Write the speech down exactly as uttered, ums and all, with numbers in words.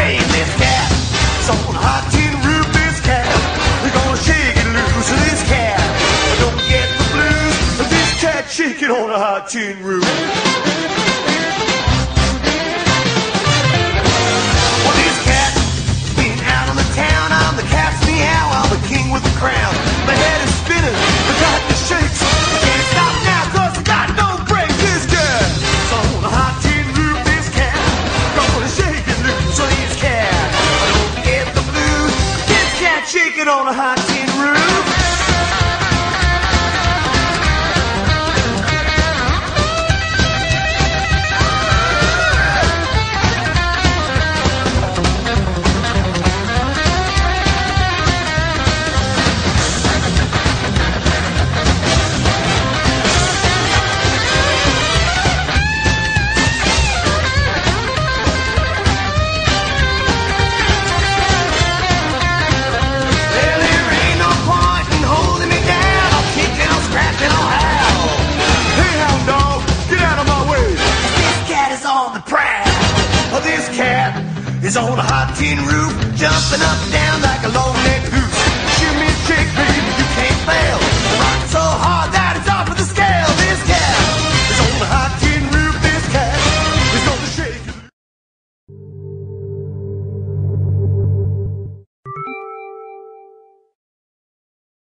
saying this cat is on a hot tin roof. This cat, we're gonna shake it loose. This cat, don't get the blues. This cat shaking on a hot tin roof. Well, this cat been out on the town. I'm the cat's meow. I'm the king with the crown. My head is spinning. I got the shakes. I can't stop now 'cause I got no break. This cat is on a hot tin roof. This cat gonna shake it loose. So this cat, I don't get the blues. This cat shaking on a hot tin roof. Is on a hot tin roof, jumping up and down like a long